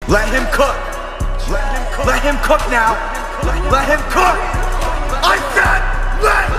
Let him cook. Let him cook now. Let him cook. I said, let